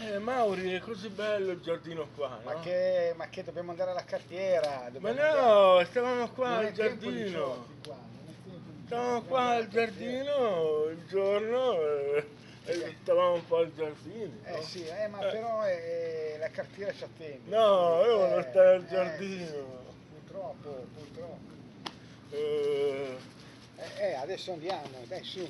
Mauri, è così bello il giardino qua, no? Ma che dobbiamo andare alla cartiera? Ma Dobbiamo andare... no, stavamo qua Non al è tempo di giardino. giochi qua, non è tempo di giochi. Stavamo Dobbiamo qua andare al alla cartiera. giardino il giorno e stavamo un po' al giardino, no? Sì, ma però la cartiera ci attende. No, io voglio stare al Sì, giardino. purtroppo, purtroppo. Eh, Adesso andiamo, dai su.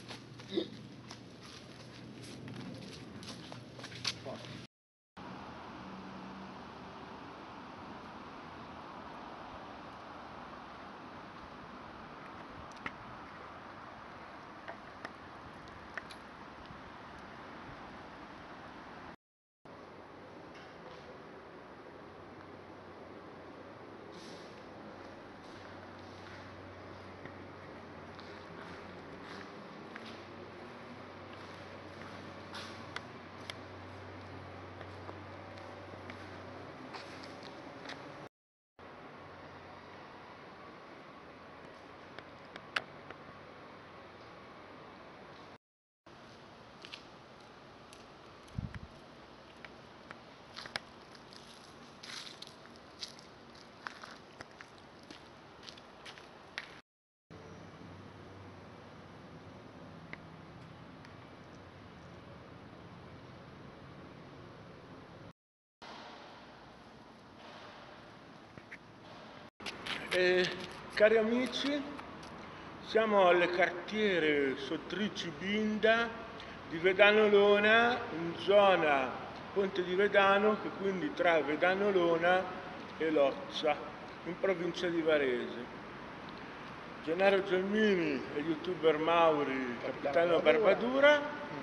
Cari amici, siamo alle cartiere Sottrici Binda di Vedanolona, in zona Ponte di Vedano, che quindi tra Vedanolona e Lozza, in provincia di Varese. Gennaro Gelmini e youtuber Mauri, capitano Barbadura,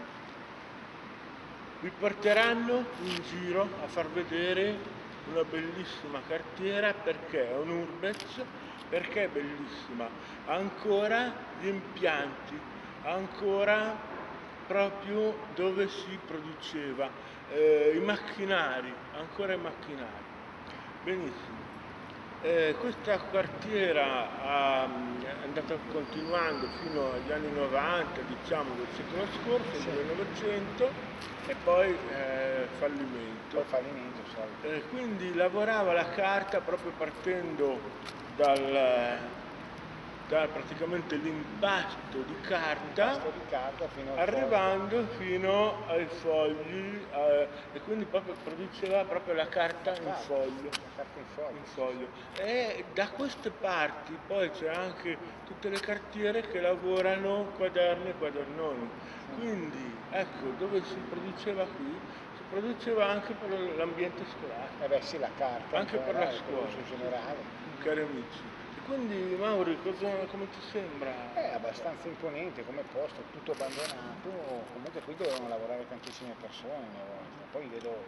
vi porteranno in giro a far vedere una bellissima cartiera. Perché è un urbex, perché è bellissima, ha ancora gli impianti, ha ancora proprio dove si produceva, i macchinari, ancora i macchinari. Benissimo. Questa cartiera è andata continuando fino agli anni 90, diciamo, del secolo scorso, Sì. del Novecento, e poi fallimento. Poi fallimento, solito. Quindi lavorava la carta proprio partendo da praticamente l'impasto di carta, Impasto di carta fino al arrivando fino ai fogli, e quindi proprio produceva proprio la carta in foglio. La carta in foglio. In foglio. E da queste parti poi c'è anche tutte le cartiere che lavorano quaderni e quadernoni. Quindi ecco, dove si produceva qui, si produceva anche per l'ambiente scolastico. Sì, la carta. Anche per la scuola, in generale. cari amici. E quindi Mauri, come ti sembra? È abbastanza imponente come posto, tutto abbandonato, comunque qui dovevano lavorare tantissime persone una volta, poi vedo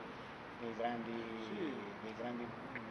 dei grandi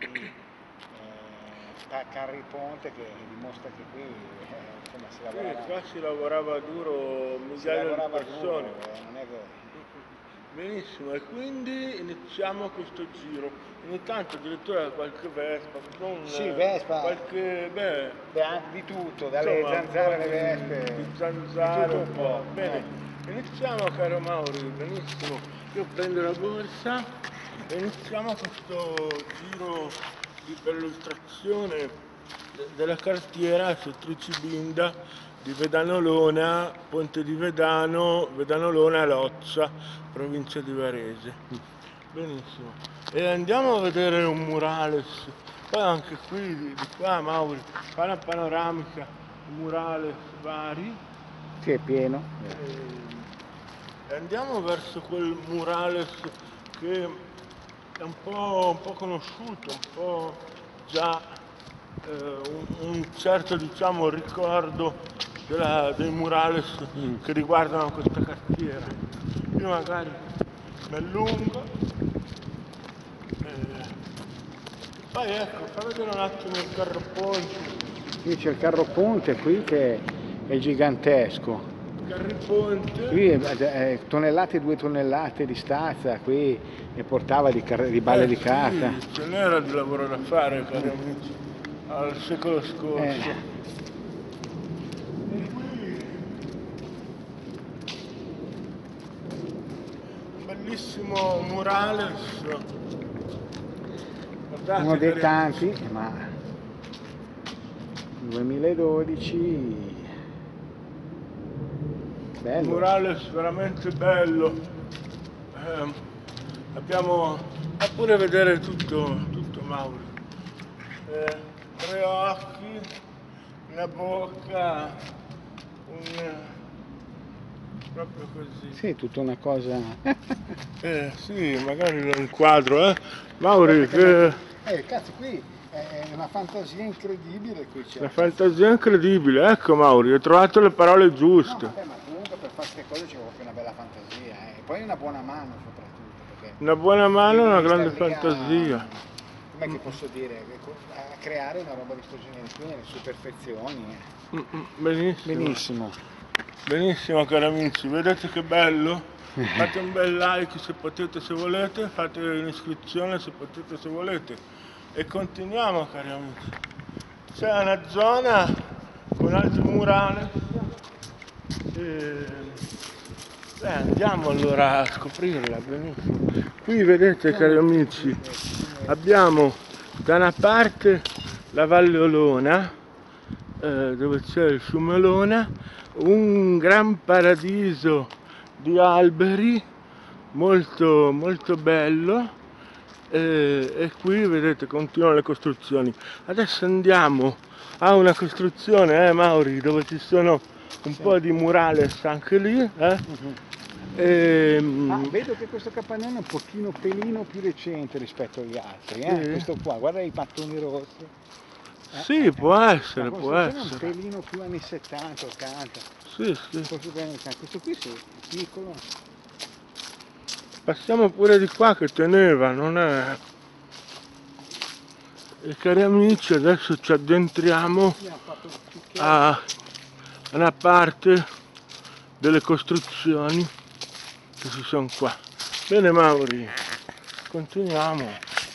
carri ponte che dimostra che qui insomma, Qua si lavorava duro, migliaia di persone. Duro, non è vero. Benissimo, e quindi iniziamo questo giro. Ogni tanto addirittura qualche Vespa, Vespa. Di tutto, dalle zanzare alle vespe. Di zanzare di tutto un po'. Bene, iniziamo caro Mauri, benissimo. Io prendo la borsa e iniziamo questo giro per l'illustrazione della cartiera Sottrici Binda di Vedanolona, Ponte di Vedano, Vedanolona, Lozza, provincia di Varese. Benissimo. E andiamo a vedere un murales. Poi anche qui, di qua, Mauri, fa una panoramica, murales vari. Sì, è pieno. E andiamo verso quel murales che è un po' conosciuto, un po' già un certo, diciamo, ricordo dei murales che riguardano questa cartiera. Io magari mi allungo, poi ecco, fa vedere un attimo il carro ponte. Qui c'è il carro ponte qui che è gigantesco. Carri ponte. Qui tonnellate e 2 tonnellate di stazza, qui ne portava di balle di carta. Sì, ce n'era di lavoro da fare, cari amici, al secolo scorso. bellissimo murales. Guardate Uno dei che tanti, ma 2012, bello. murales veramente bello. Abbiamo a pure vedere tutto Mauro. 3 occhi, una bocca, proprio così. Sì, tutta una cosa. Sì, magari lo inquadro, Mauri, che Cazzo, qui è una fantasia incredibile qui c'è. una fantasia incredibile, ecco Mauri, hai trovato le parole No, giuste. vabbè, ma comunque per fare queste cose ci vuole proprio una bella fantasia, E poi una buona mano soprattutto, perché Una buona mano e una devi grande star lì fantasia. com'è che posso dire? A creare una roba di questo genere qui nelle sue perfezioni. Benissimo. Benissimo. Benissimo cari amici, vedete che bello? Fate un bel like se potete, se volete, fate un'iscrizione se potete, se volete. E continuiamo cari amici. C'è una zona con altri murales. Andiamo allora a scoprirla, benissimo. Qui vedete cari amici, abbiamo da una parte la Valle Olona, dove c'è il fiume Olona, un gran paradiso di alberi molto molto bello, e qui vedete continuano le costruzioni. Adesso andiamo a una costruzione, Mauri, dove ci sono un po' di murales anche lì, Vedo che questo capannone è un pelino più recente rispetto agli altri, Sì. Questo qua, guarda i mattoni rossi. Sì, può essere, La può costruzione è un essere. pelino più anni 70, 80. Sì, sì. Questo qui sì, piccolo. Passiamo pure di qua che teneva, non è... E cari amici, adesso ci addentriamo Abbiamo fatto un picchietto. a una parte delle costruzioni che ci sono qua. Bene Mauri, continuiamo.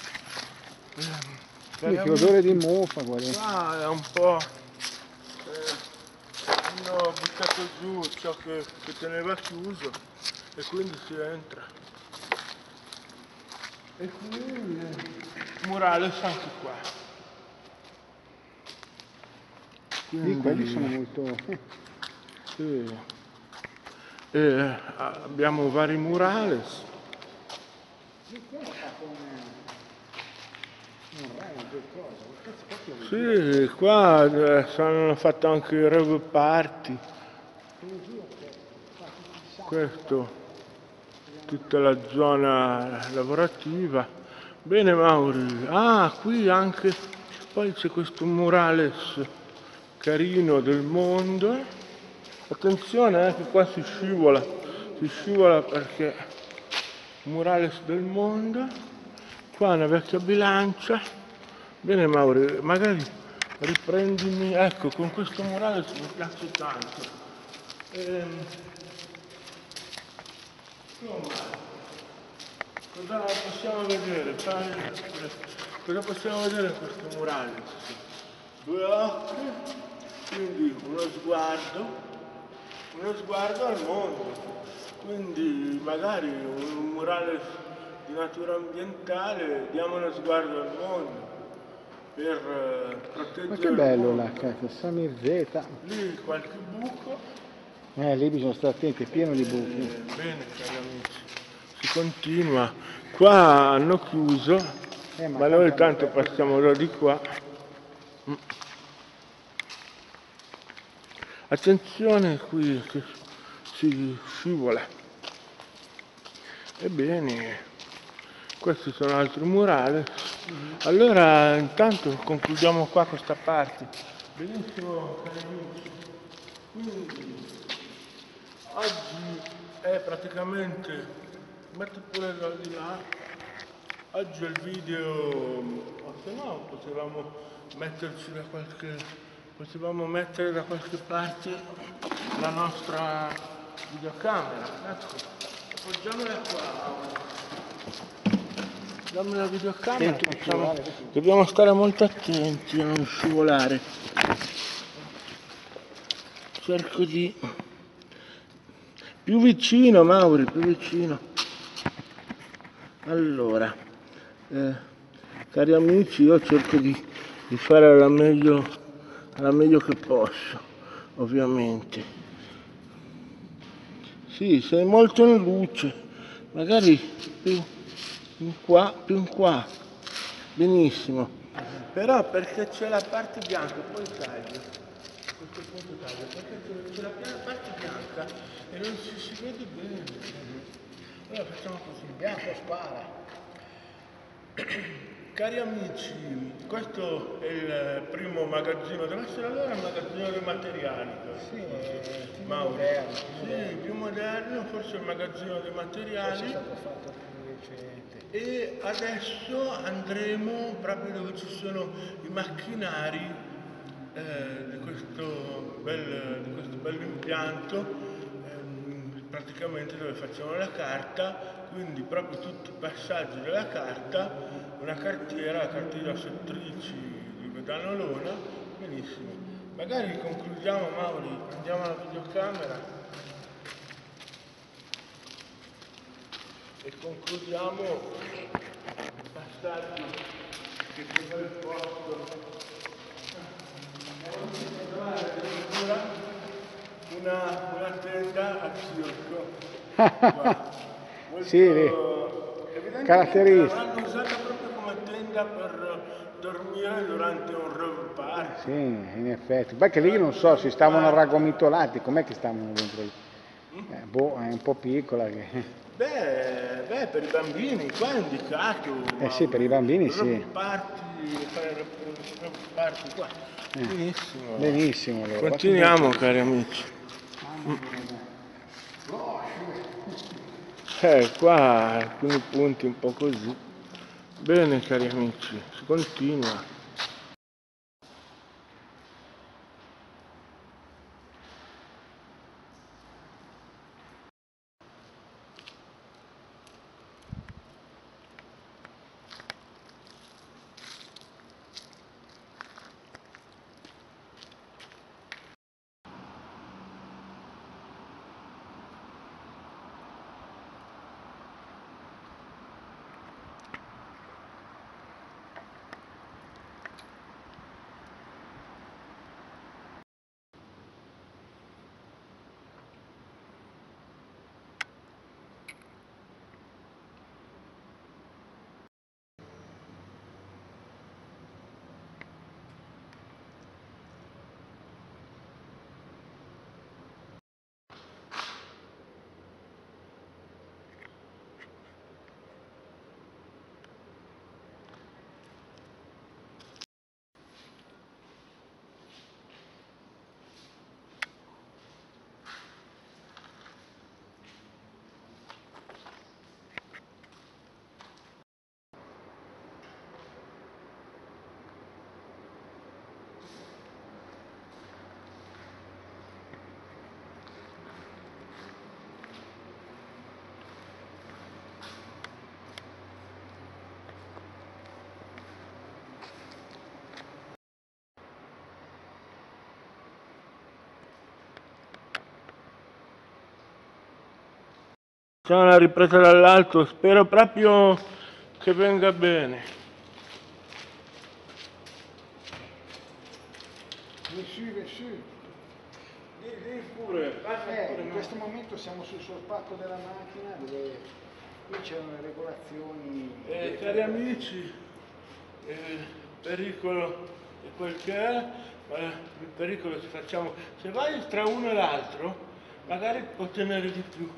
Sì, che odore di muffa, guarda. Qua è un po'... hanno buttato giù ciò che teneva chiuso e quindi si entra. E qui murales anche qua. Quelli sono molto... Sì. Abbiamo vari murales. Sì, qua hanno fatto anche il rave party. Questo, tutta la zona lavorativa. Bene Mauri, qui anche, poi c'è questo murales carino del mondo. Attenzione che qua si scivola perché murales del mondo. Qua una vecchia bilancia. Bene Mauri, magari riprendimi, ecco, con questo murales mi piace tanto. Insomma, cosa possiamo vedere? Cosa possiamo vedere in questo murales? 2 occhi, quindi uno sguardo al mondo. Quindi magari un murales di natura ambientale, diamo uno sguardo al mondo per proteggere Ma che bello il là, mondo. cazzo, Samirzeta. Lì qualche buco. Lì bisogna stare attenti, è pieno di buchi. Bene cari amici, si continua. Qua hanno chiuso, ma noi tanto passiamo da di qua. Attenzione qui che si scivola. Ebbene, questi sono altri murales. Allora intanto concludiamo qua questa parte. Benissimo cari amici. Quindi oggi è praticamente, metti pure da di là, oggi è il video, o se no potevamo mettere da qualche parte la nostra videocamera, ecco, appoggiamola qua. Dammi la videocamera, dobbiamo stare molto attenti a non scivolare. Cerco di... più vicino Mauri, più vicino. Allora, cari amici, io cerco di fare alla meglio che posso, ovviamente. Sì, sei molto in luce, magari più in qua, più in qua. Benissimo. Però perché c'è la parte bianca, poi taglio. A questo punto taglio, perché c'è la parte bianca e non si vede bene. Allora facciamo così. Il bianco spara. Cari amici, questo è il primo magazzino, deve essere allora il magazzino dei materiali. Sì, è più Mauro. moderno. Sì, più moderno, forse il magazzino dei Forse è materiali. stato fatto più recente. E adesso andremo proprio dove ci sono i macchinari di questo bello impianto, praticamente dove facciamo la carta, quindi proprio tutti i passaggi della carta, una cartiera, la cartiera settrici di Vedanolona, benissimo. Magari concludiamo, Mauri, prendiamo la videocamera e concludiamo il passaggio che c'è bel posto. Una tenda a circo. Sì, Evidentemente caratteristico. l'hanno usata proprio come tenda per dormire durante un rave party. Sì, in effetti. Beh, che lì non so, si stavano raggomitolati, com'è che stavano dentro lì? Boh, è un po' piccola che... Beh, per i bambini, qua è indicato. sì, per i bambini Rave sì. party, fare rave party qua. Benissimo. Benissimo. Allora. Continuiamo, cari amici. Qua alcuni punti un po' così. Bene, cari amici, si continua. Facciamo la ripresa dall'alto, spero proprio che venga bene. Vieni su. Di pure, passa pure. In questo momento siamo sul sorpacco della macchina dove qui c'erano le regolazioni. Cari amici, pericolo è quel che è, ma il pericolo ci facciamo. Se vai tra uno e l'altro, magari può tenere di più.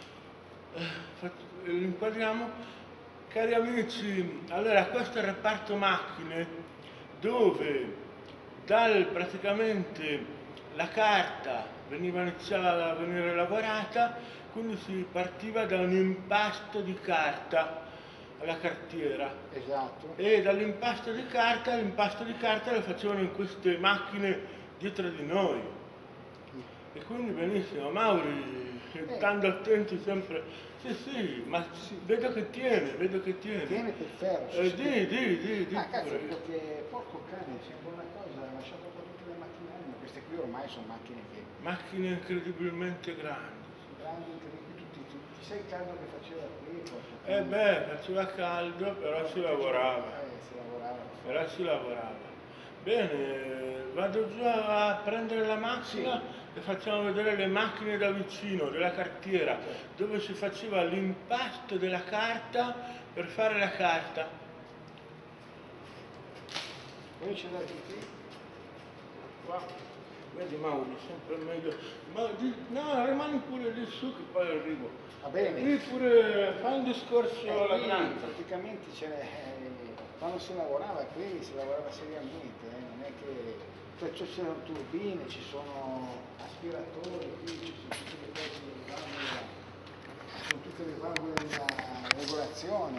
Inquadriamo. Cari amici, allora questo è il reparto macchine dove praticamente la carta iniziava a venire lavorata, quindi si partiva da un impasto di carta alla cartiera. Esatto. E dall'impasto di carta, lo facevano in queste macchine dietro di noi. E quindi benissimo, Mauri, stando attenti sempre. Sì, ma vedo che tiene. Tiene per ferro. Di Cazzo, pure. perché porco cane, sembra una cosa, ha lasciato qua tutte le macchinari, ma queste qui ormai sono macchine che... Macchine incredibilmente grandi. Grandi, incredibili, ti sai il caldo che faceva qui, porco beh, faceva caldo, però si lavorava. Si lavorava. Però si lavorava. Bene, vado giù a prendere la macchina e facciamo vedere le macchine da vicino, della cartiera, dove si faceva l'impasto della carta per fare la carta. Poi c'è da dire. Qua, vedi Mauro, sempre meglio. Ma no, rimani pure lì su che poi arrivo. Va bene. Lì pure fai un discorso alla Lì grande. praticamente quando si lavorava qui si lavorava seriamente, non è che perciò c'erano turbine, ci sono aspiratori, qui ci sono tutte le cose di valvole, ci sono tutte le valvole della regolazione,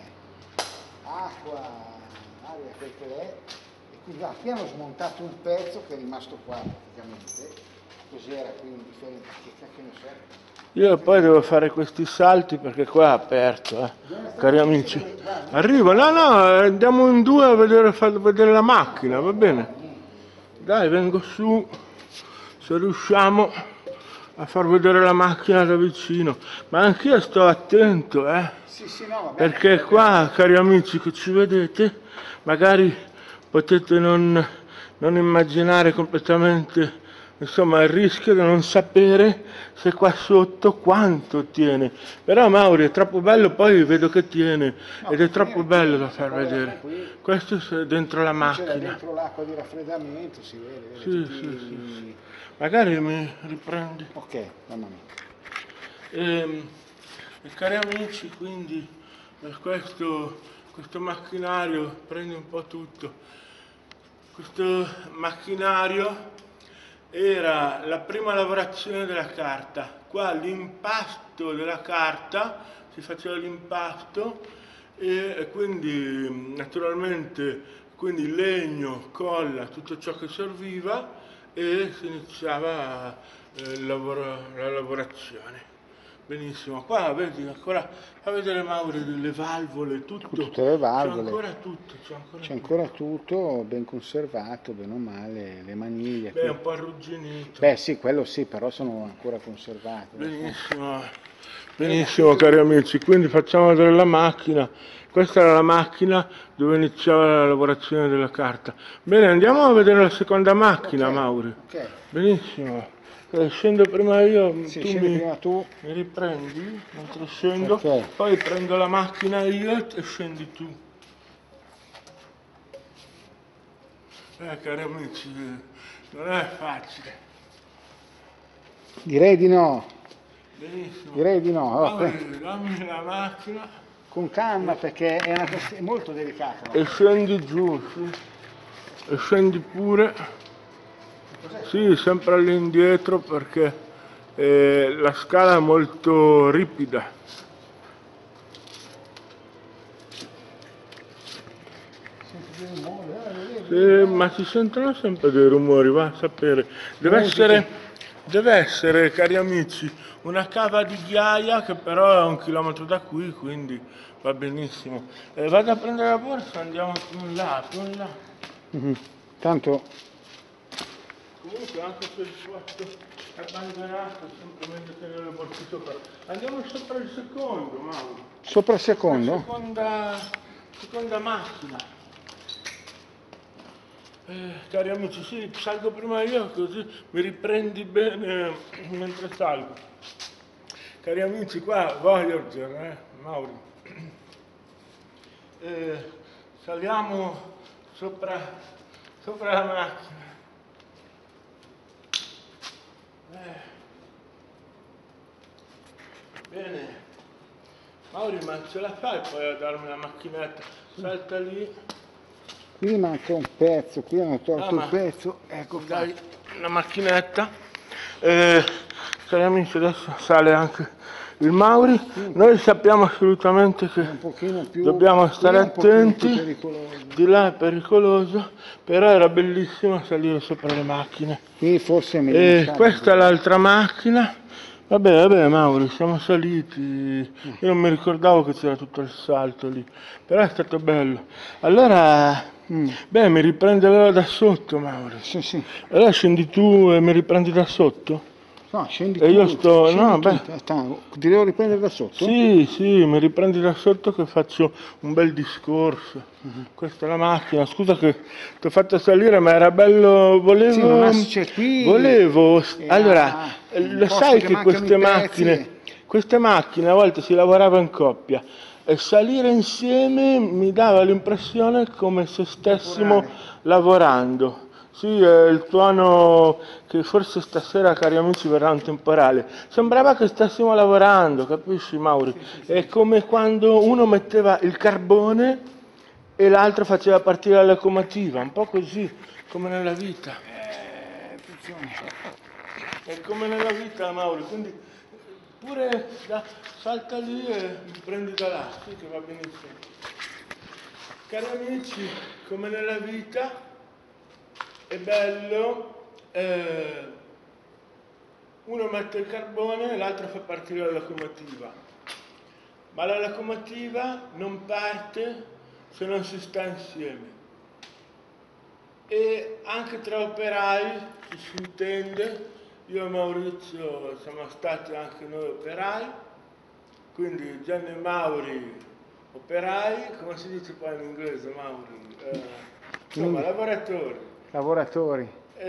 acqua, aria, quel che è. E quindi qui hanno smontato un pezzo che è rimasto qua praticamente, così era qui indifferente, che cacchio ne so. Io poi devo fare questi salti perché qua è aperto, cari amici. Arrivo, no, andiamo in due a vedere, far vedere la macchina, va bene? Dai, vengo su, se riusciamo a far vedere la macchina da vicino. Ma anch'io sto attento, Sì, no, vabbè. perché qua, cari amici che ci vedete, magari potete non immaginare completamente, insomma, il rischio di non sapere se qua sotto quanto tiene. Però Mauri è troppo bello, poi vedo che tiene, ed è troppo bello da far vedere. Questo è dentro la C'era macchina. dentro l'acqua di raffreddamento, si vede. Sì. Magari mi riprendi. Ok, mamma mia. E cari amici, quindi questo macchinario prende un po' tutto. Questo macchinario era la prima lavorazione della carta. Qua l'impasto della carta, si faceva l'impasto e quindi naturalmente quindi legno, colla, tutto ciò che serviva e si iniziava la lavorazione. Benissimo, qua vedi ancora, fa vedere Mauri le valvole, tutto. Tutte le valvole. C'è ancora tutto. C'è ancora tutto ben conservato, bene o male, le maniglie. Beh, è un po' arrugginito. Beh sì, quello sì, però sono ancora conservate. Benissimo cari amici, quindi facciamo vedere la macchina. Questa era la macchina dove iniziava la lavorazione della carta. Bene, andiamo a vedere la seconda macchina, Mauri. Ok. Benissimo. Scendo prima io, Sì, prima tu mi riprendi, mentre scendo, Ok. poi prendo la macchina io e scendi tu. Cari amici, non è facile. direi di no. Benissimo. Direi di no. Allora, Dammi la macchina. con calma perché è una questione molto delicata. No? E scendi giù, sì. E scendi pure. Sì, sempre all'indietro perché la scala è molto ripida. Sì, ma si sentono sempre dei rumori, va a sapere. Deve essere, cari amici, una cava di ghiaia che però è a 1 chilometro da qui, quindi va benissimo. Vado a prendere la borsa, andiamo più in là. Tanto Comunque anche se il posto è abbandonato è sempre meglio tenere le borse sopra. Andiamo sopra il secondo, Mauro. sopra il secondo? Seconda macchina. Cari amici, sì, salgo prima io così mi riprendi bene mentre salgo. Cari amici, qua Voyager, Mauri. Saliamo sopra la macchina. Bene. Mauri, ma ce la fai poi a darmi la macchinetta? Salta lì. Qui manca un pezzo, qui hanno tolto un pezzo, ecco qua. Dai la macchinetta. Cari amici, adesso sale anche il Mauri. Noi sappiamo assolutamente che Un pochino più, dobbiamo stare qui è un pochino attenti. più pericoloso. Di là è pericoloso, però era bellissimo salire sopra le macchine. Qui forse è meglio E stare. questa è l'altra macchina. Vabbè, Mauri, siamo saliti. Io non mi ricordavo che c'era tutto il salto lì, però è stato bello. Allora, mi riprende allora da sotto, Mauri. Sì. Allora scendi tu e mi riprendi da sotto? No, scendi E tu. io sto... Scendi No, tu. beh... Ti devo riprendere da sotto? Sì, sì, mi riprendi da sotto che faccio un bel discorso. Questa è la macchina, scusa che ti ho fatto salire, ma era bello, Sì, non ha, c'è qui. Allora, Un lo posto sai che che mancano i pezzi. queste macchine a volte si lavorava in coppia e salire insieme mi dava l'impressione come se stessimo Temporale. lavorando. Sì, è il tuono che forse stasera, cari amici, verrà un temporale. Sembrava che stessimo lavorando, capisci, Mauri? È come quando uno metteva il carbone e l'altro faceva partire la locomotiva, un po' così, come nella vita. Attenzione. È come nella vita, Mauri, quindi pure salta lì e mi prendi da là, sì che va benissimo. Cari amici, come nella vita è bello, uno mette il carbone e l'altro fa partire la locomotiva, ma la locomotiva non parte se non si sta insieme. E anche tra operai ci si intende, io e Maurizio siamo stati anche noi operai, quindi Gianni e Mauri operai, come si dice poi in inglese Mauri? Insomma, lavoratori. Lavoratori.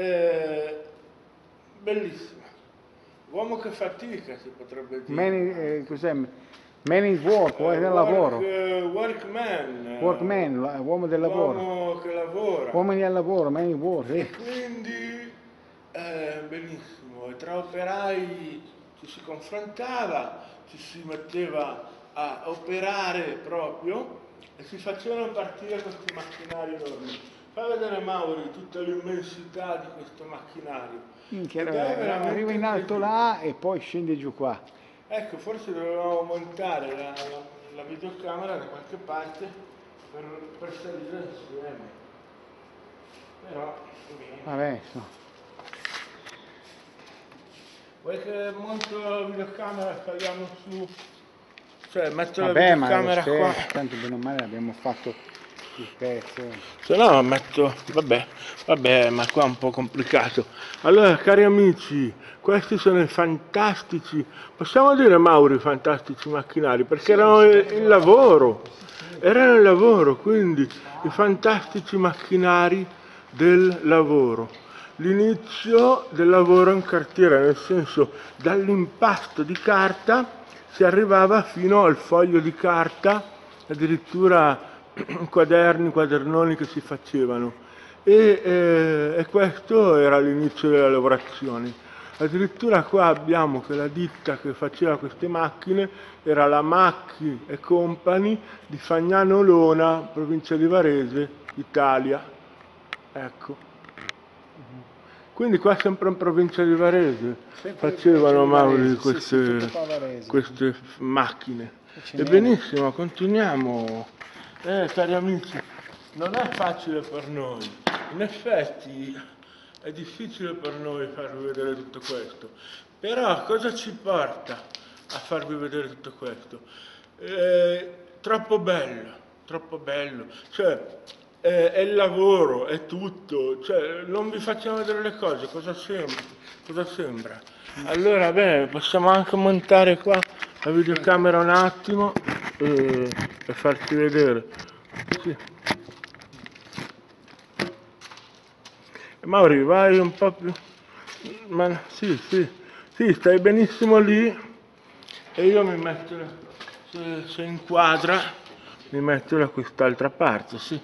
Bellissimo. Uomo che fatica, si potrebbe dire. Cos'è? Man in work, uomo del lavoro. Workman. Workman, uomo del lavoro. Uomo che lavora. Uomini al lavoro, man in work. E quindi, benissimo, e tra operai ci si confrontava, ci si metteva a operare proprio e si facevano partire questi macchinari enormi. Fai vedere Mauri tutta l'immensità di questo macchinario. Minchia, Ed è veramente arriva in alto incredibile. là e poi scende giù qua. Ecco, forse dovevamo montare la videocamera da qualche parte per salire insieme. Però, Vabbè, so. vuoi che monto la videocamera e saliamo su? Cioè, metto la Vabbè, ma videocamera qua. tanto bene o male abbiamo fatto il pezzo. Se no metto... Vabbè, ma qua è un po' complicato. Allora, cari amici, questi sono i fantastici, possiamo dire Mauri, fantastici macchinari, perché erano il lavoro. Erano il lavoro, quindi i fantastici macchinari del lavoro. L'inizio del lavoro in cartiera, nel senso dall'impasto di carta si arrivava fino al foglio di carta, addirittura quaderni, quadernoni che si facevano. E questo era l'inizio delle lavorazioni. Addirittura qua abbiamo che la ditta che faceva queste macchine era la Macchi e Company di Fagnano Lona, provincia di Varese, Italia. Ecco. Quindi qua sempre in provincia di Varese facevano Mauri queste macchine. E benissimo, continuiamo. Cari amici, non è facile per noi. In effetti è difficile per noi farvi vedere tutto questo. Però cosa ci porta a farvi vedere tutto questo? Troppo bello. Cioè, è il lavoro, è tutto. Cioè, non vi facciamo vedere le cose, cosa sembra? Allora, beh, possiamo anche montare qua la videocamera un attimo e farci vedere. Sì. Mauri, vai un po' più. Ma sì, stai benissimo lì e io mi metto, se inquadra, mi metto da quest'altra parte, sì.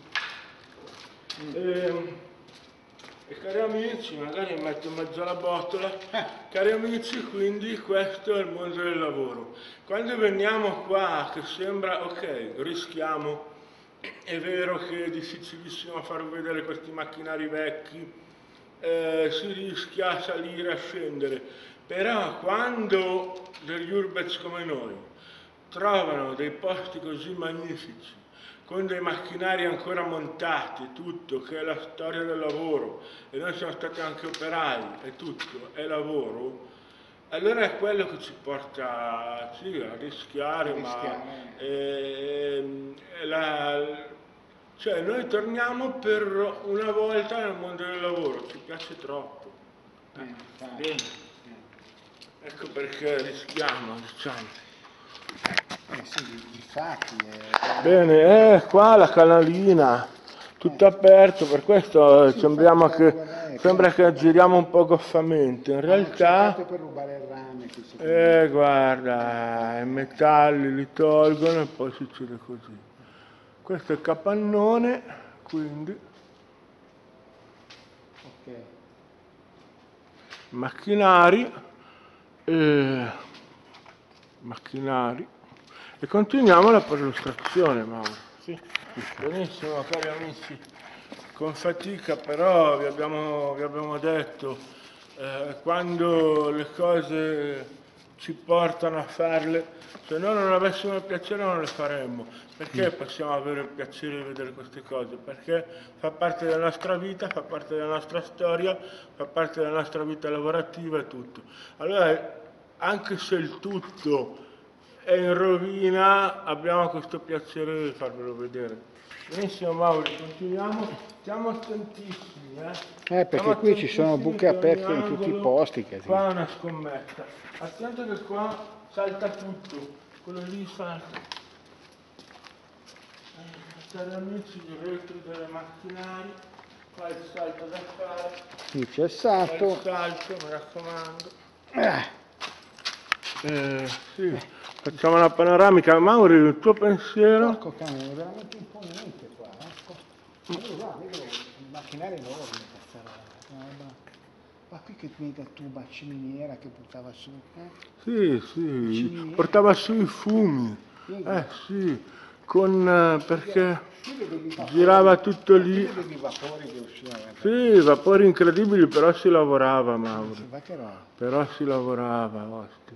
E cari amici, magari metto in mezzo alla botola, cari amici, quindi questo è il mondo del lavoro. Quando veniamo qua che sembra, ok, rischiamo, è vero che è difficilissimo farvi vedere questi macchinari vecchi, si rischia a salire, a scendere, però quando degli urbex come noi trovano dei posti così magnifici, con dei macchinari ancora montati, tutto, che è la storia del lavoro, e noi siamo stati anche operai, e tutto, è lavoro, allora è quello che ci porta sì, a rischiare, cioè noi torniamo per una volta nel mondo del lavoro, ci piace troppo. Bene. Ecco perché rischiamo, diciamo. Sì, difatti. Bene, qua la canalina, tutto aperto, per questo Sì, infatti sembriamo stavo che, guardando, sembra che giriamo un po' goffamente. In hanno cercato realtà, per rubare il rame, qui secondo me. guarda, i metalli li tolgono e poi succede così. Questo è il capannone, quindi Ok. macchinari, eh, macchinari. E continuiamo la perlustrazione, Mauro. Sì, benissimo, cari amici. Con fatica, però vi abbiamo detto, quando le cose ci portano a farle, se noi non avessimo il piacere non le faremmo. Perché possiamo avere il piacere di vedere queste cose? Perché fa parte della nostra vita, fa parte della nostra storia, fa parte della nostra vita lavorativa e tutto. Allora, anche se il tutto è in rovina, abbiamo questo piacere di farvelo vedere. Benissimo Mauro, continuiamo, stiamo attentissimi, stiamo Perché qui ci sono attentissimi buche che ogni aperte in tutti i angolo, posti, casino. qua è una scommessa. Attento che qua salta tutto, quello lì salta. Cari amici, il retro delle macchinari, qua il salto da fare, Qui c'è il qua il salto. salto, mi raccomando. Ah, Sì, facciamo una panoramica. Mauri, il tuo pensiero? porco cane, è veramente imponente qua. Vedo i macchinari enormi, ma qui che mega tuba ciminiera che buttava su. Sì, sì, portava su i fumi. Sì, perché Qui vedevi i vapori, girava tutto qui lì. vedevi i vapori che uscivano. Sì, vapori incredibili, però si lavorava, Mauro. Va che roba. Però si lavorava, osti.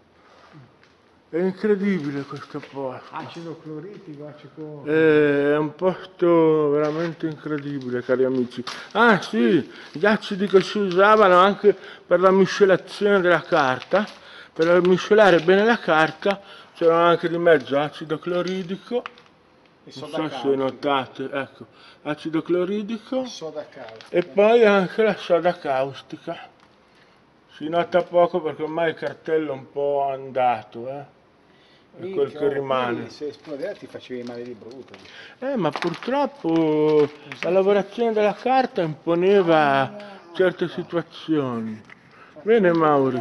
È incredibile questo posto. Acido cloritico, acido... È un posto veramente incredibile, cari amici. Ah sì, gli acidi che si usavano anche per la miscelazione della carta, per miscelare bene la carta, c'erano anche di mezzo acido cloridico, non so se notate, ecco, acido cloridico soda caustica. e poi anche la soda caustica. Si nota poco perché ormai il cartello è un po' andato, è quel che rimane. Se esplodeva ti facevi male di brutto. Ma purtroppo la lavorazione della carta imponeva certe situazioni. Bene Mauri.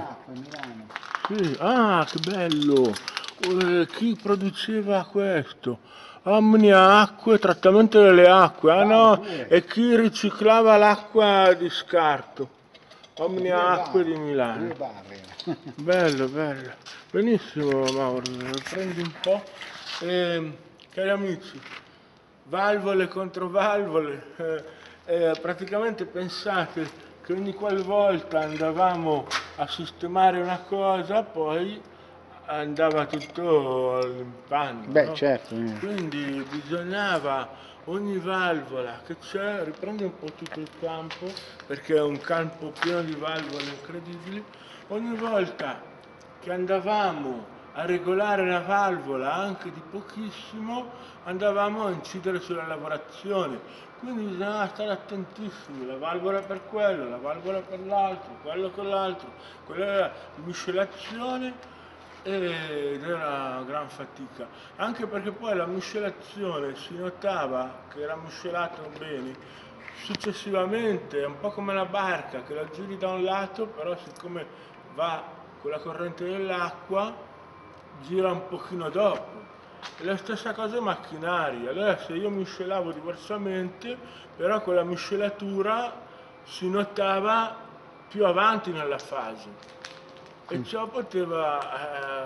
Sì. Ah, che bello! Chi produceva questo? Omnia Acque, trattamento delle acque. Ah no, e chi riciclava l'acqua di scarto. Omnia Acque di Milano. 2 barre. Bello, bello. Benissimo Mauro, prendi un po'. Cari amici, valvole contro valvole, praticamente pensate che ogni qualvolta andavamo a sistemare una cosa, poi andava tutto in panno, Beh, no? certo. Quindi bisognava ogni valvola che c'è, riprendi un po' tutto il campo, perché è un campo pieno di valvole incredibili, ogni volta che andavamo a regolare una valvola anche di pochissimo, andavamo a incidere sulla lavorazione. Quindi bisognava stare attentissimi, la valvola per quello, la valvola per l'altro, quello con l'altro, quella era di miscelazione ed era una gran fatica, anche perché poi la miscelazione si notava che era miscelato bene, successivamente è un po' come la barca che la giri da un lato, però siccome va con la corrente dell'acqua gira un pochino dopo. E la stessa cosa ai macchinari, allora se io miscelavo diversamente, però quella miscelatura si notava più avanti nella fase e ciò poteva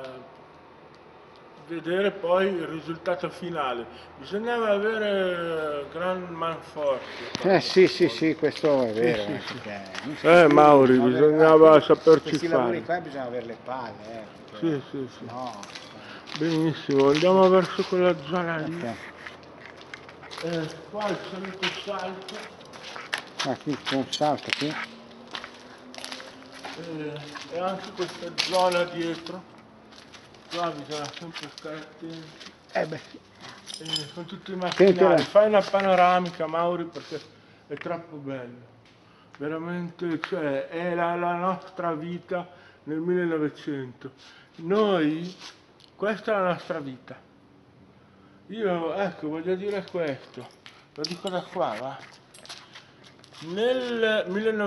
vedere poi il risultato finale. Bisognava avere gran manforte. Sì, questo è vero. Sì. Mauri, bisognava saperci questi lavori fare. qua bisogna avere le palle. Sì. No. Benissimo, andiamo verso quella zona lì. Ok. Qua il solito salto. Qui c'è un salto qui. E anche questa zona dietro. Qua bisogna sempre stare attenti. Con tutti i macchinari. Fai una panoramica, Mauri, perché è troppo bello. Veramente, cioè, è la nostra vita nel 1900. Noi, questa è la nostra vita. Io, ecco, voglio dire questo, lo dico da qua, va. Nel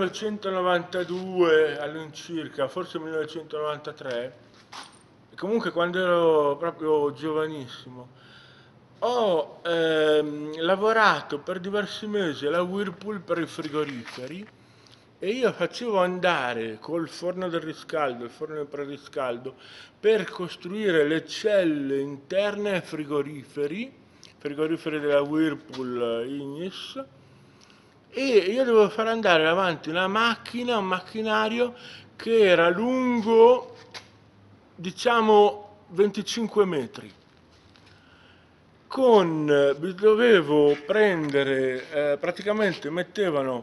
1992 all'incirca, forse 1993, comunque quando ero proprio giovanissimo, ho lavorato per diversi mesi alla Whirlpool per i frigoriferi e io facevo andare col forno del riscaldo, il forno del preriscaldo, per costruire le celle interne ai frigoriferi della Whirlpool Ignis, e io dovevo far andare avanti una macchina, un macchinario che era lungo, diciamo, 25 metri. Dovevo prendere, praticamente mettevano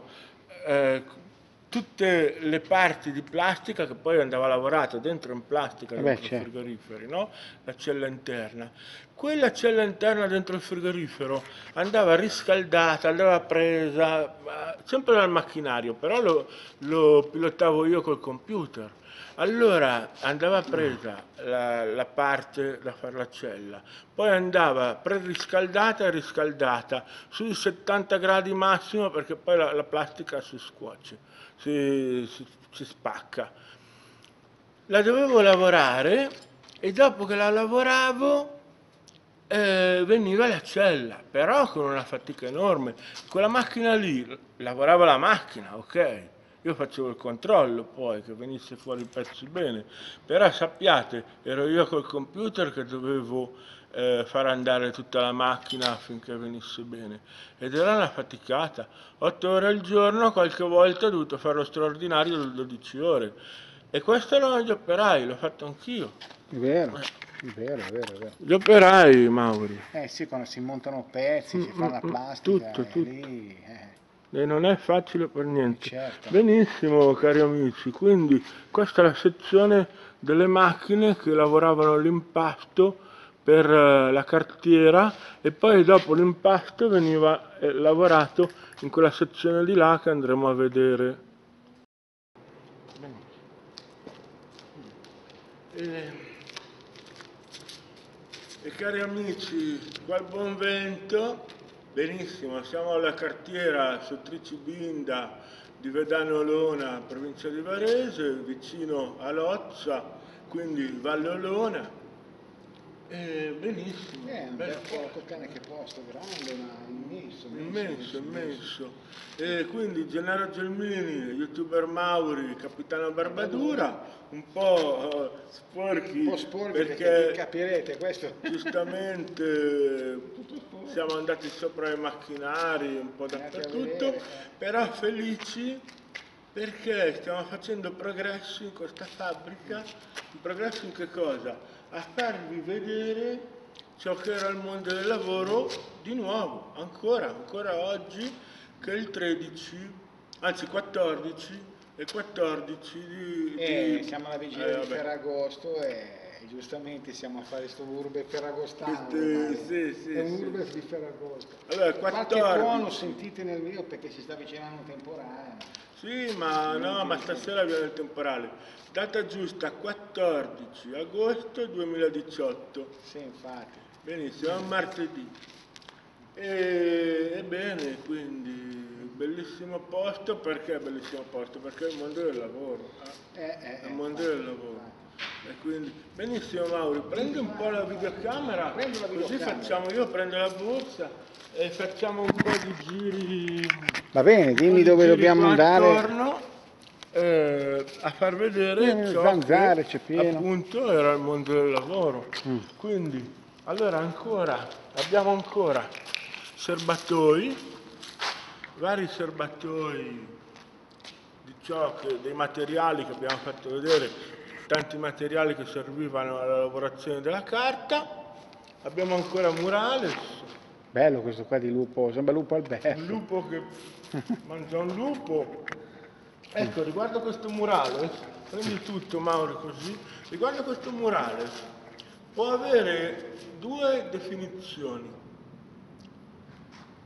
tutte le parti di plastica che poi andava lavorata dentro in plastica dentro i certo. frigoriferi, no? La cella interna. Quella cella interna dentro il frigorifero andava riscaldata, andava presa, sempre dal macchinario, però lo pilotavo io col computer. Allora andava presa la parte da fare la cella, poi andava preriscaldata e riscaldata sui 70 gradi massimo perché poi la plastica si scuoce, si spacca. La dovevo lavorare e dopo che la lavoravo veniva la cella, però con una fatica enorme. Quella macchina lì, lavorava la macchina, ok? Io facevo il controllo poi che venisse fuori i pezzi bene, però sappiate, ero io col computer che dovevo far andare tutta la macchina affinché venisse bene ed era una faticata. 8 ore al giorno, qualche volta ho dovuto fare lo straordinario di 12 ore e questo erano gli operai, l'ho fatto anch'io. È vero, è vero, è vero, è vero. Gli operai, Mauri. Sì, quando si montano pezzi, si fa la plastica, tutto, tutto. lì... E non è facile per niente. certo. Benissimo, cari amici, quindi questa è la sezione delle macchine che lavoravano l'impasto per la cartiera e poi dopo l'impasto veniva lavorato in quella sezione di là che andremo a vedere. E cari amici, qua il buon vento, benissimo, siamo alla cartiera Sottrici Binda di Vedano Olona, provincia di Varese, vicino a Lozza, quindi Valle Olona. Benissimo, È un bel bel posto. che posto grande, ma immenso. Immenso. E quindi Gennaro Gelmini, youtuber Mauri, capitano Barbadura, un po' sporchi, Un po' sporchi perché capirete questo. giustamente siamo andati sopra i macchinari, un po' dappertutto, però felici perché stiamo facendo progressi in questa fabbrica. Un progresso in che cosa? A farvi vedere ciò che era il mondo del lavoro di nuovo, ancora oggi, che il 13, anzi 14 e 14 siamo alla vigilia di Ferragosto e giustamente siamo a fare sto urbe ferragostano. Sì, è un urbe di Ferragosto. Allora, Qualche tuono sentite nel mio perché si sta avvicinando un temporale. Sì, ma stasera viene il temporale. Data giusta 14 agosto 2018. Sì, infatti. Benissimo, è un martedì. Ebbene, quindi bellissimo posto, perché bellissimo posto? Perché è il mondo del lavoro. È il mondo del lavoro. E quindi, benissimo Mauri, prendi un po' la videocamera, così facciamo, io prendo la borsa e facciamo un po' di giri. Va bene, dimmi dove dobbiamo andare. Attorno, a far vedere ciò zanzare, che c'è pieno. appunto era il mondo del lavoro. Quindi, allora abbiamo ancora serbatoi, vari serbatoi di dei materiali che abbiamo fatto vedere, tanti materiali che servivano alla lavorazione della carta. Abbiamo ancora murales. Bello questo qua di lupo, sembra lupo Alberto. Un lupo che mangia un lupo. Ecco, riguardo questo murales, prendi tutto Mauro così, riguardo questo murales, può avere due definizioni.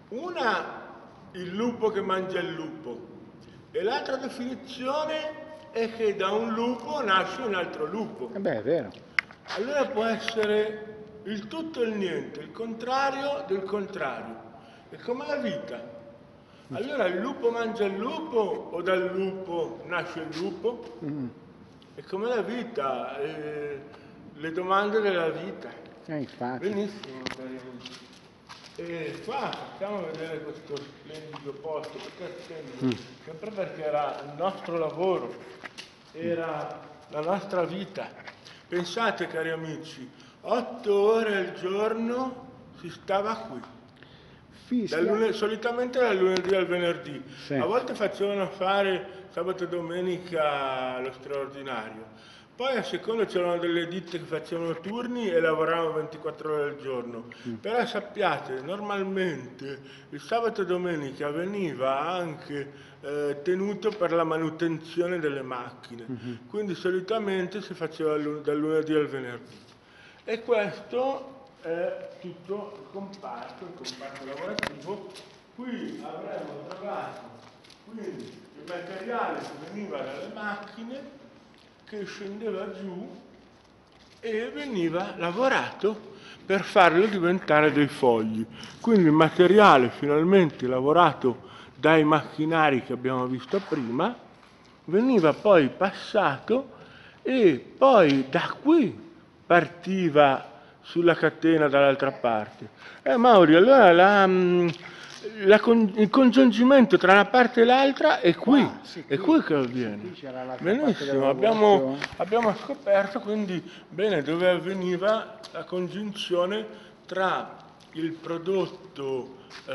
Una, il lupo che mangia il lupo, e l'altra definizione, è che da un lupo nasce un altro lupo. Beh, è vero. Allora può essere il tutto e il niente, il contrario del contrario. È come la vita. Allora il lupo mangia il lupo o dal lupo nasce il lupo? È come la vita, le domande della vita. Infatti. Benissimo, cari amici. E qua facciamo vedere questo splendido posto, perché è splendido? Sempre perché era il nostro lavoro, era la nostra vita. Pensate, cari amici, 8 ore al giorno si stava qui. Solitamente dal lunedì al venerdì, Sì. A volte facevano fare sabato e domenica lo straordinario, poi a seconda c'erano delle ditte che facevano turni e lavoravano 24 ore al giorno, però sappiate, normalmente il sabato e domenica veniva anche tenuto per la manutenzione delle macchine, quindi solitamente si faceva dal lunedì al venerdì. E questo è tutto il comparto lavorativo. Qui avremmo trovato quindi il materiale che veniva dalle macchine, che scendeva giù e veniva lavorato per farlo diventare dei fogli. Quindi il materiale finalmente lavorato dai macchinari che abbiamo visto prima veniva poi passato e poi da qui partiva sulla catena dall'altra parte. Mauri, allora il congiungimento tra una parte e l'altra è qui, è qui che avviene. Benissimo, abbiamo scoperto quindi bene dove avveniva la congiunzione tra il prodotto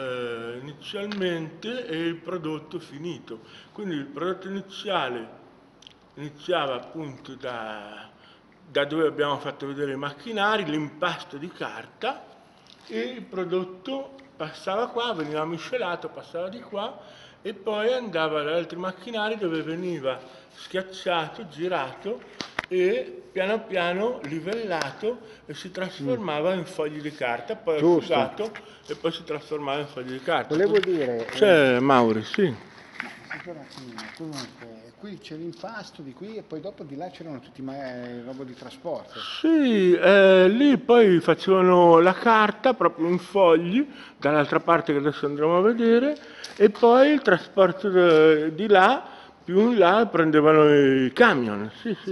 inizialmente e il prodotto finito. Quindi il prodotto iniziale iniziava appunto da dove abbiamo fatto vedere i macchinari, l'impasto di carta, e il prodotto passava qua, veniva miscelato, passava di qua e poi andava da altri macchinari dove veniva schiacciato, girato e piano piano livellato e si trasformava in fogli di carta, poi asciugato e poi si trasformava in fogli di carta. Volevo dire... C'è Mauri, sì. Comunque, qui c'è l'impasto di qui e poi dopo di là c'erano tutti i roba di trasporto. Sì, lì poi facevano la carta proprio in fogli, dall'altra parte che adesso andremo a vedere, e poi il trasporto di là, più in là, prendevano i camion.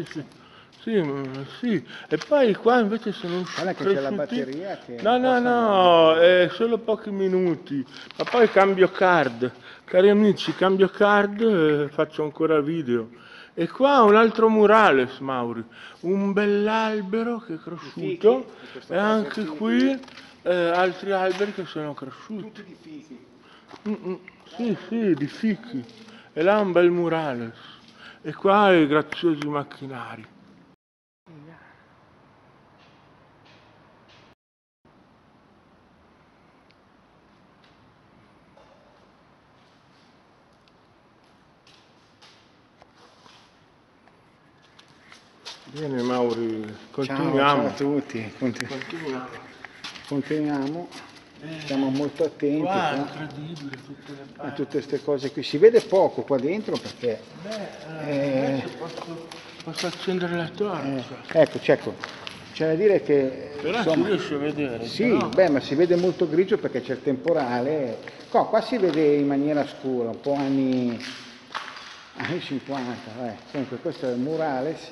Sì. E poi qua invece sono usciti. Guarda che c'è la batteria che... No, è solo pochi minuti, ma poi cambio card. Cari amici, cambio card, faccio ancora video. E qua un altro murales, Mauri, un bell'albero che è cresciuto e anche qui altri alberi che sono cresciuti. Tutti di fichi. Sì, di fichi. E là un bel murales. E qua i graziosi macchinari. Bene Mauri, continuiamo. Ciao a tutti. Continuiamo. Stiamo molto attenti Qua è incredibile tutte le a parti. tutte queste cose qui. Si vede poco qua dentro perché... Posso accendere la torcia. Ecco, c'è da dire che... Però insomma, si riesce a vedere. sì, però... ma si vede molto grigio perché c'è il temporale. Qua si vede in maniera scura, un po' anni 50. Comunque questo è il murales.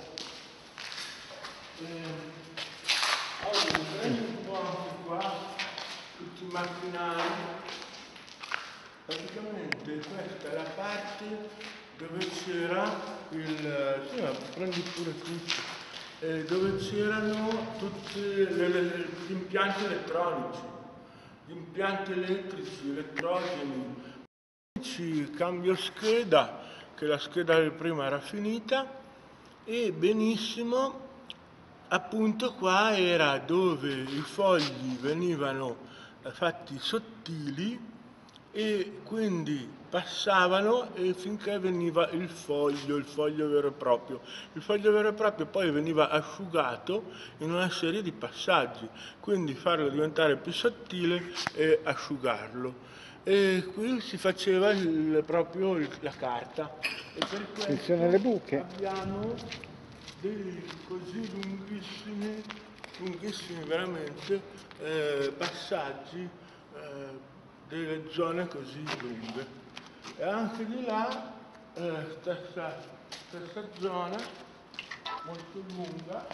Prendi un po' anche qua, tutti i macchinari. Praticamente questa è la parte dove c'era il... Sì, ma prendi pure tutto. Dove c'erano tutti gli impianti elettronici, gli impianti elettrici, elettrogeni, cambio scheda, che la scheda del prima era finita, e benissimo, appunto qua era dove i fogli venivano fatti sottili e quindi passavano e finché veniva il foglio vero e proprio. Il foglio vero e proprio poi veniva asciugato in una serie di passaggi, quindi farlo diventare più sottile e asciugarlo. e qui si faceva proprio la carta. E per Attenzione alle buche. abbiamo dei così lunghissimi veramente, passaggi delle zone così lunghe. E anche di là, stessa zona, molto lunga,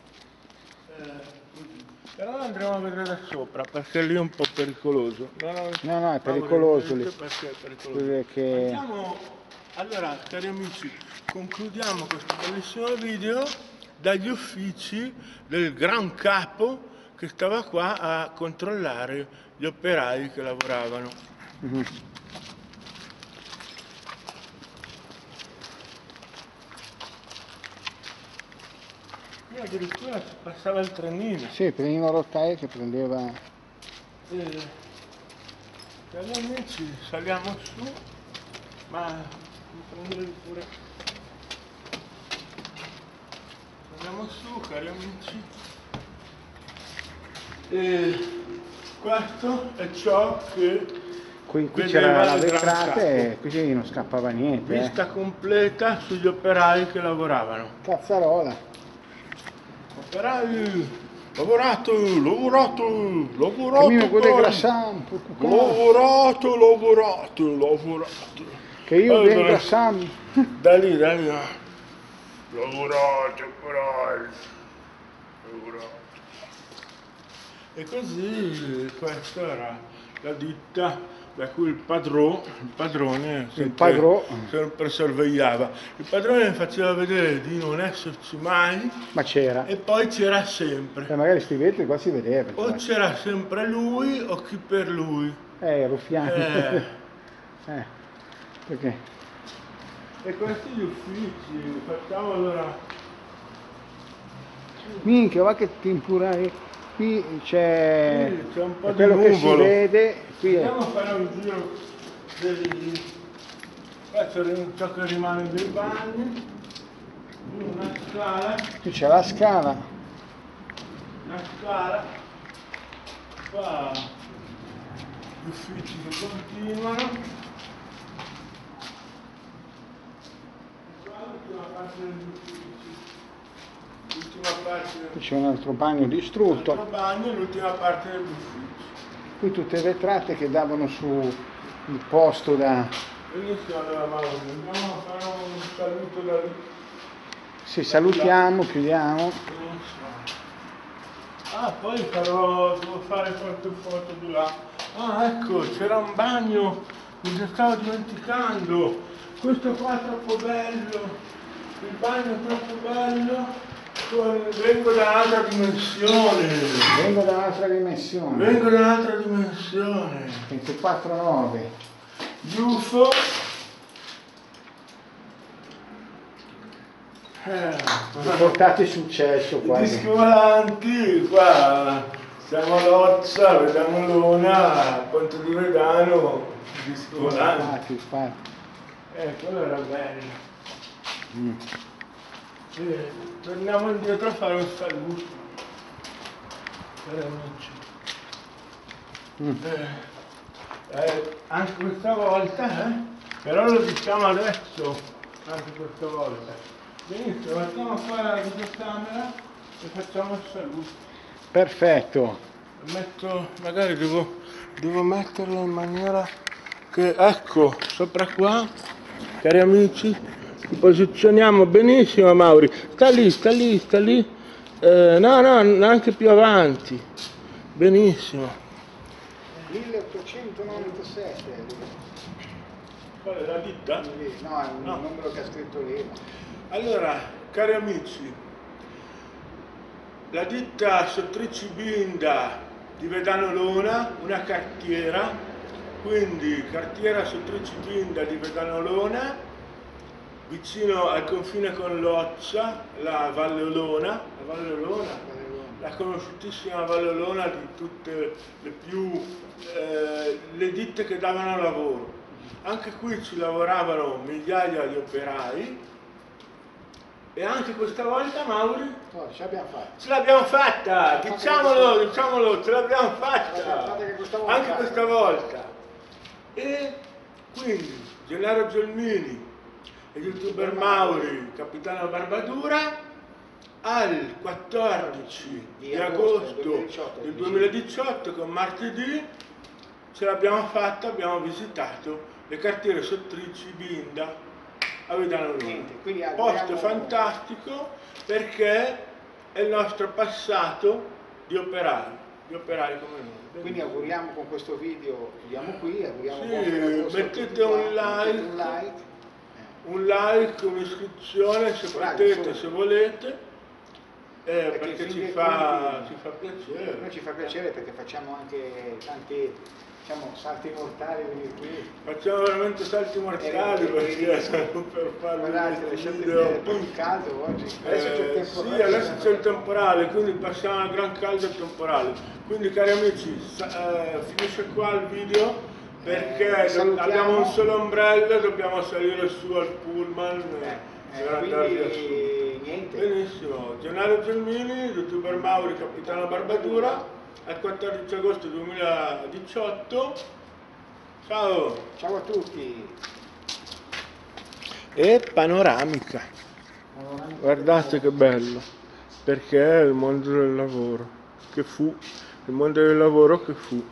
così. Però andremo a vedere da sopra perché lì è un po' pericoloso. No, è pericoloso lì. Perché è pericoloso. Quello che... Andiamo, allora, cari amici, concludiamo questo bellissimo video dagli uffici del gran capo che stava qua a controllare gli operai che lavoravano. Qui addirittura si passava il trenino. Sì, il trenino a rotaia che prendeva... Cari amici, saliamo su, ma prendetevi pure. Saliamo su, cari amici. E questo è ciò che Qui vedeva c'era la il gran vetrata capo. e qui non scappava niente. Vista completa sugli operai che lavoravano. Cazzarola. Operai, lavorato. Cammino con le grassam, Lavorato. che io Allora, vengo a Sam. Da lì. Lavorato, operai. Lavorato. E così questa era la ditta da cui il padrone sempre sorvegliava. Il padrone faceva vedere di non esserci mai Ma c'era. e poi c'era sempre. Magari sti vetri qua si vedeva. O c'era sempre lui o chi per lui. Ruffiani. Perché? E questi gli uffici, facciamo allora... Minchia, va che temporale. Qui c'è Sì, c'è un po' di quello che si nuvolo. vede. Qui è. Andiamo a fare un giro qua c'è ciò che rimane dei bagni, una scala, Qui c'è la scala. qua gli uffici che continuano, e qua l'ultima parte degli uffici. L'ultima parte Qui c'è un altro bagno distrutto. del bagno e l'ultima parte degli uffici. Qui tutte vetrate che davano su il posto da... Benissimo, allora Mauro, andiamo a fare un saluto da lì. Sì, salutiamo, chiudiamo. Ah, poi devo fare qualche foto di là. Ah, ecco, c'era un bagno, mi stavo dimenticando. Questo qua è troppo bello, il bagno è troppo bello. Vengo da un'altra dimensione. Vengo da un'altra dimensione. 24-9. Giuffo. Portate successo I qua. dischi volanti, qua siamo a Lozza, vediamo Luna, Ponte di Vedano, i dischi volanti. Infatti. Quello era bello. Torniamo indietro a fare un saluto per amici. Anche questa volta, però lo diciamo adesso, anche questa volta. Benissimo, mettiamo qua la videocamera e facciamo il saluto. Perfetto. Magari devo metterlo in maniera che, ecco, sopra qua, cari amici, ci posizioniamo benissimo, Mauri. Sta lì. No, anche più avanti. Benissimo. 1897. Qual è la ditta? No, è un numero che ha scritto lì. Allora, cari amici, la ditta Sottrici Binda di Vedano Lona, una cartiera, quindi cartiera Sottrici Binda di Vedano Lona, vicino al confine con Lozza, la Valle Olona, la conosciutissima Valle Olona di tutte le ditte che davano lavoro. Anche qui ci lavoravano migliaia di operai. E anche questa volta, Mauri? No, ce l'abbiamo fatta. Ce l'abbiamo fatta! Diciamolo, ce l'abbiamo fatta! Guardate che questa volta. Anche questa volta! E quindi Gennaro Gelmini e youtuber Mauri, Capitano Barbadura, al 14 di agosto del 2018, con martedì, ce l'abbiamo fatta, abbiamo visitato le cartiere sottrici Binda a Vedano Nuovo. Posto fantastico perché è il nostro passato di operai come noi. Quindi auguriamo con questo video, chiudiamo qui, auguriamo sì, mettete un like, un'iscrizione se potete, se volete. Perché ci fa piacere. Noi ci fa piacere perché facciamo anche tanti, diciamo, salti mortali venire qui. Facciamo veramente salti mortali per farvi guardate, un video. È un po' caldo oggi. Adesso c'è il temporale. Sì, adesso c'è il temporale, quindi passiamo al gran caldo e temporale. Quindi cari amici, finisce qua il video perché abbiamo un solo ombrello, dobbiamo salire su al pullman per andare via su. Niente. Benissimo, Gennaro Gelmini, youtuber Mauri, Capitano Barbadura, al 14 agosto 2018. Ciao! Ciao a tutti! E panoramica. Guardate che bello, perché è il mondo del lavoro, che fu, il mondo del lavoro che fu.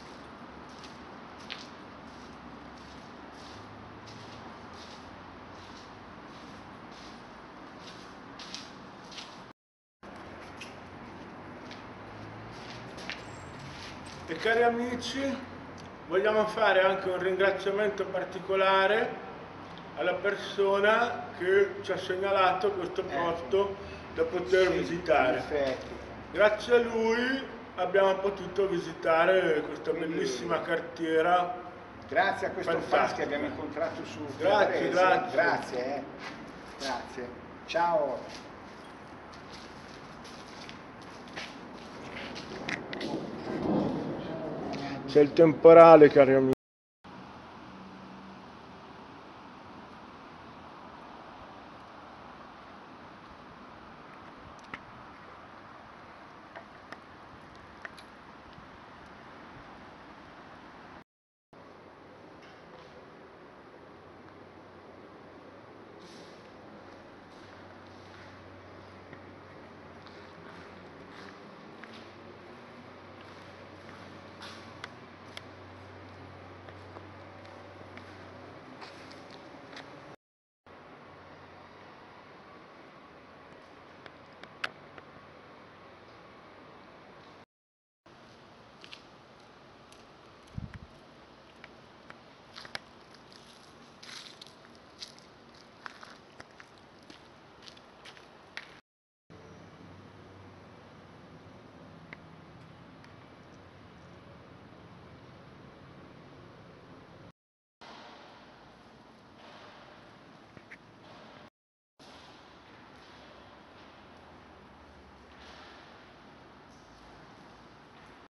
E cari amici, vogliamo fare anche un ringraziamento particolare alla persona che ci ha segnalato questo posto da poter visitare. Grazie a lui abbiamo potuto visitare questa bellissima cartiera. Grazie a questo Fas che abbiamo incontrato su Grazie. Grazie. Ciao. C'è il temporale, cari amici.